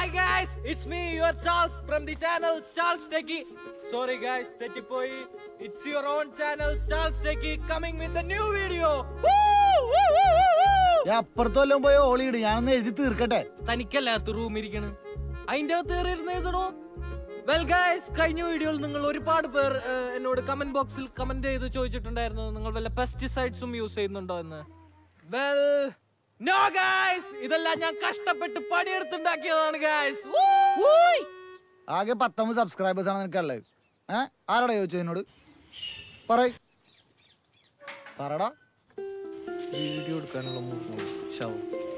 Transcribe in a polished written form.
guys, it's me, your Charles from the channel Charles Techie. Sorry guys, തെറ്റിപ്പോയി. It's your own channel Charles Techie coming with a new video. അപ്പുറത്തെല്ലാം പോയി ഓളിയിട്, ഞാനൊന്ന് എഴുതി തീർക്കട്ടെ. തനിക്കല്ലാത്ത room ഇരിക്കണം, അതിന്റെ അകത്ത് കയറിയിരുന്ന് എഴുതണോ? വെൽ ഗൈസ്, കഴിഞ്ഞ വീഡിയോയിൽ നിങ്ങൾ ഒരുപാട് പേർ എന്നോട് കമന്റ് ബോക്സിൽ കമന്റ് ചെയ്ത് ചോദിച്ചിട്ടുണ്ടായിരുന്നു നിങ്ങൾ വല്ല പെസ്റ്റിസൈഡ്സും യൂസ് ചെയ്യുന്നുണ്ടോ എന്ന്. വെൽ നോ ഗൈസ്, ഇതെല്ലാം ഞാൻ കഷ്ടപ്പെട്ട് പണിയെടുത്തുണ്ടാക്കിയതാണ് ഗൈസ്. ആകെ 19 സബ്സ്ക്രൈബേഴ്സ് ആണ് നിനക്കുള്ളത്. ആരാടാ ചോദിച്ചത് എന്നോട്? പറടാ. വീഡിയോ എടുക്കാനുള്ള